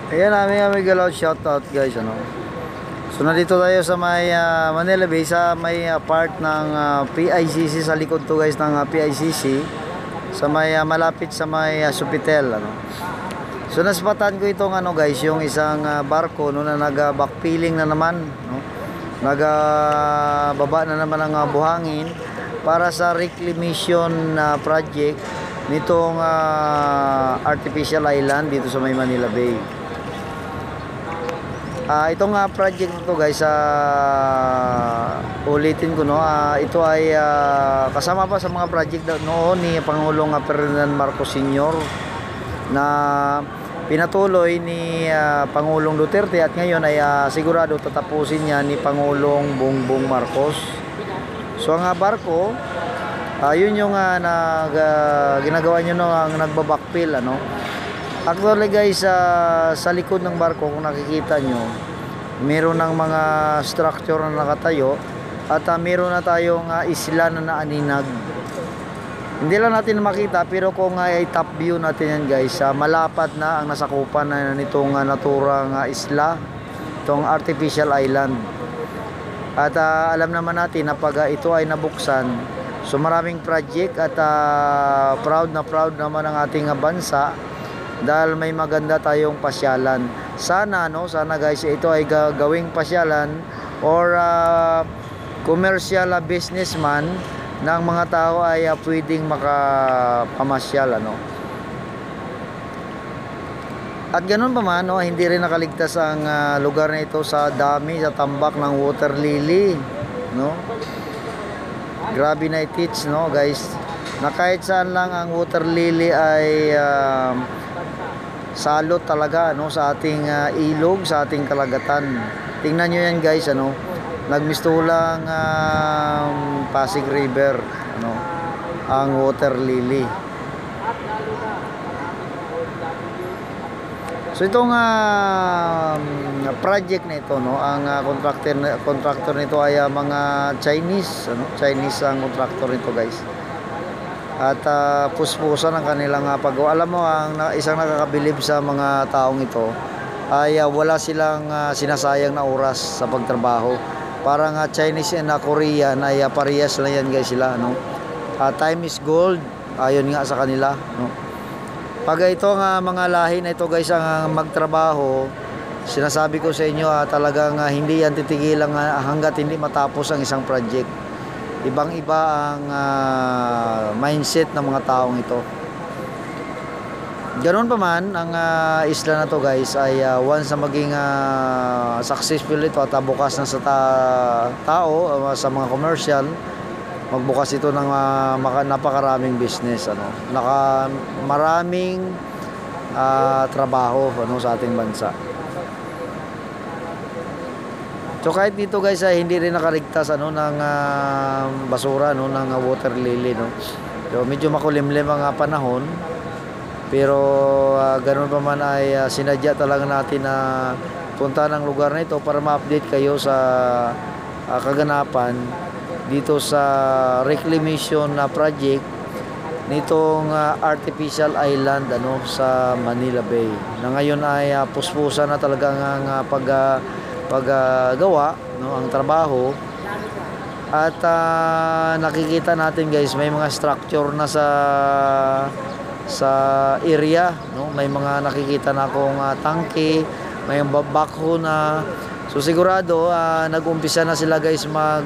Ayan, aming galaw shoutout guys, ano. So nandito tayo sa may Manila Bay, sa may part ng PICC, sa likod to guys ng PICC, sa may malapit sa may Sofitel, ano. So naspatan ko itong ano guys, yung isang barko no, na nag-backfilling na naman, no. Baba na naman ang buhangin para sa reclamation project nitong artificial island dito sa may Manila Bay. Itong project nito guys, ulitin ko no, ito ay kasama pa sa mga project noon ni Pangulong Ferdinand Marcos Sr. na pinatuloy ni Pangulong Duterte, at ngayon ay sigurado tatapusin niya ni Pangulong Bongbong Marcos. So ang barko, yun yung ginagawa nyo no, ang nagbabackfill, ano. Actually guys, sa likod ng barko kung nakikita nyo, meron ng mga structure na nakatayo, at meron na tayong isla na naaninag. Hindi lang natin makita, pero kung ay top view natin yan guys, malapad na ang nasakupan na nitong naturang isla, itong artificial island. At alam naman natin na pag ito ay nabuksan, so maraming project, at proud naman ang ating bansa dahil may maganda tayong pasyalan. Sana no, sana guys, ito ay gawing pasyalan or commercial businessman ng mga tao ay pwedeng makapamasyal, ano. At ganun pa man, no, hindi rin nakaligtas ang lugar na ito sa dami, sa tambak ng water lily, no. Grabe na it-teach, no guys, na kahit saan lang ang water lily ay salot talaga, no, sa ating ilog, sa ating kalagatan. Tingnan nyo yan guys, ano, nagmistulang Pasig River, ano, ang water lily. So itong project na ito, no, ang contractor nito ay mga Chinese, ano, Chinese ang contractor nito guys. At puspusan ang kanilang paggawa. Alam mo, ang isang nakakabilib sa mga taong ito ay wala silang sinasayang na oras sa pagtrabaho. Parang Chinese and Korean ay parehas na yan guys sila, no. Time is gold, ayon nga sa kanila, no. Pag ito mga lahi na ito guys ang magtrabaho, sinasabi ko sa inyo, talagang hindi yan titigilan hanggat hindi matapos ang isang project. Ibang-iba ang mindset ng mga taong ito. Ganoon pa man, ang isla na to guys ay once na maging successful ito at bukas na sa tao, sa mga commercial, magbukas ito ng napakaraming business, ano. Maraming trabaho, ano, sa ating bansa. So kahit dito guys ay hindi rin nakaligtas, ano, ng basura, no, ng water lily, no. So medyo makulimlim ang panahon, pero ganoon pa man ay sinadya talaga natin na punta ng lugar na ito para ma-update kayo sa kaganapan dito sa reclamation na project nitong artificial island, ano, sa Manila Bay, na ngayon ay puspusan na talaga ang paggawa, no, ang trabaho. At nakikita natin guys, may mga structure na sa area, no. May mga nakikita na akong tangke, may backhoe na. So sigurado nag-umpisa na sila guys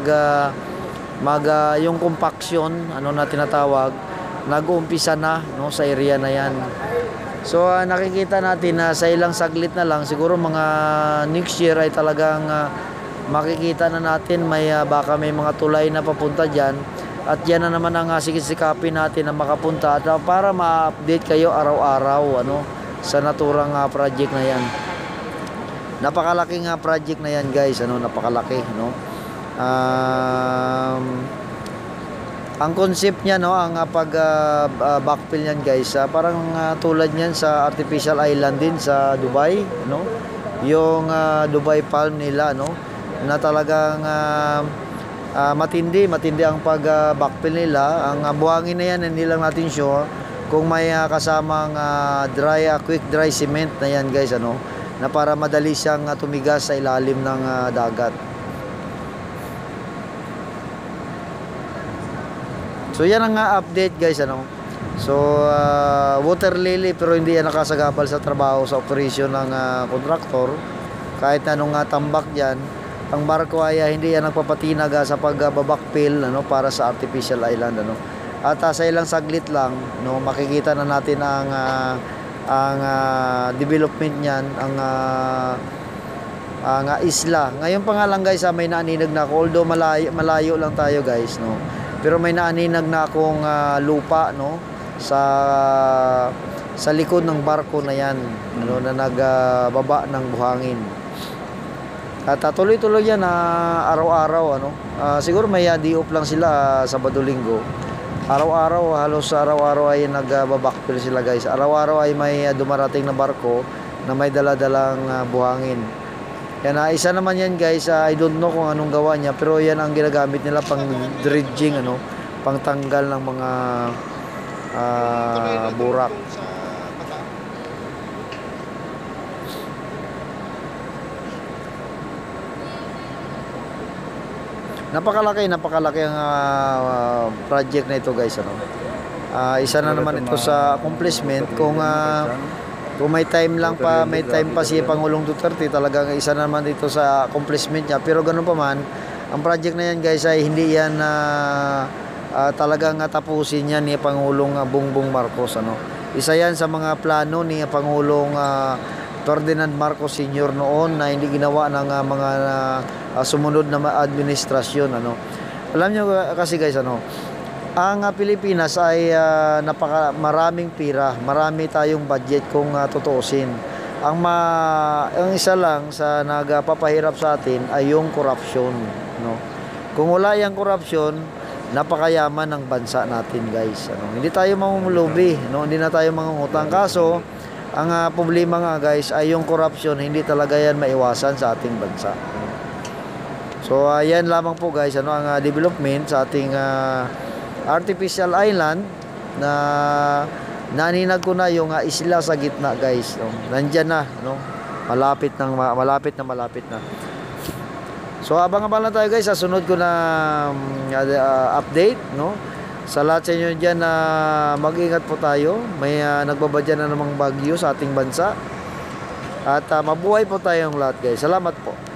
yung compaction, ano na tinatawag, nag-uumpisa na, no, sa area na yan. So nakikita natin na sa ilang saglit na lang, siguro mga next year ay talagang makikita na natin baka may mga tulay na papunta dyan, at yan na naman ang sisikapin natin na makapunta at para ma-update kayo araw-araw, ano, sa naturang project na yan. Napakalaking project na yan guys, ano, napakalaki, no. Ang concept niya, no, ang backfill niyan guys, parang tulad niyan sa artificial island din sa Dubai, no. Yung Dubai palm nila, no, na talagang matindi ang backfill nila. Ang buhangin na yan, hindi lang natin sure kung may kasamang quick dry cement na yan guys, ano. na para madali siyang tumigas sa ilalim ng dagat. So yan ang update guys, ano. So water lily, pero hindi yan nakasagabal sa trabaho sa operasyon ng kontraktor. Kahit anong tambak diyan, ang barko ay hindi yan nagpapatinag sa pagbabackfill, ano, para sa artificial island, ano. At sa ilang saglit lang, no, makikita na natin ang development niyan, ang isla. Ngayon pa nga lang guys, may naaninag na ako, although malayo lang tayo guys, no. Pero may naaninag na akong lupa, no, sa likod ng barko na yan, no, na nagbaba ng buhangin. At tuloy-tuloy yan araw-araw, ano. Siguro may day off lang sila Sabado-Linggo. Araw-araw, halos araw-araw ay nagbabackfill sila guys. Araw-araw ay may dumarating na barko na may dala-dalang buhangin. Yan, isa naman yan guys, I don't know kung anong gawa niya, pero yan ang ginagamit nila pang dredging, ano, pang tanggal ng mga burak. Napakalaki ang project na ito guys, ano. Isa na naman ito sa accomplishment. Kung may time pa si Pangulong Duterte, talagang isa na naman dito sa accomplishment niya. Pero ganun pa man, ang project na yan guys ay hindi yan talagang tapusin yan ni Pangulong Bongbong Marcos, ano. Isa yan sa mga plano ni Pangulong Ferdinand Marcos Sr. noon na hindi ginawa ng mga sumunod na administrasyon, ano. Alam nyo kasi guys, ano, ang Pilipinas ay maraming pira, marami tayong budget kung tutuusin. Ang isa lang sa nagpapahirap sa atin ay yung corruption, no. Kung wala yung corruption, napakayaman ng bansa natin guys, ano. Hindi tayo mamumulubi, no, hindi na tayo mangungutang. Kaso ang problema nga guys ay yung corruption, hindi talaga yan maiwasan sa ating bansa. So yan lamang po guys, ano, ang development sa ating artificial island na naninag ko na yung isla sa gitna guys, no. Nandyan na, no, malapit na. So abang-abang lang tayo guys sa sunod ko na update, no. Sa lahat sa inyo dyan na mag-ingat po tayo. May nagbabadya na namang bagyo sa ating bansa. At mabuhay po tayong lahat guys. Salamat po.